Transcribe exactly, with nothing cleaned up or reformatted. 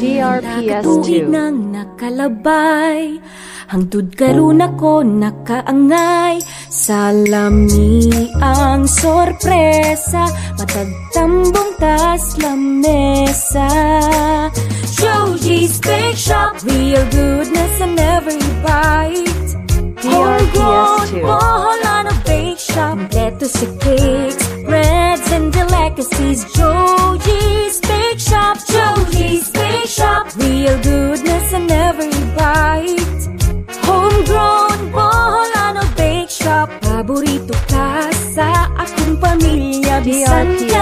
D R P S two. Nang nakalabay, hangtod karon ako nakaangay. Salami ang sorpresa, matagtambong tas lamesa. Jojie's Bakeshop, real goodness in every bite. D R P S two. Bohol on a bake shop, lettuce to cakes, breads and delicacies. Jojie's Bakeshop, Jojie's Bakeshop, real goodness in every bite. Homegrown Bohol on a bake shop, paborito ka sa akong pamilya. D R P S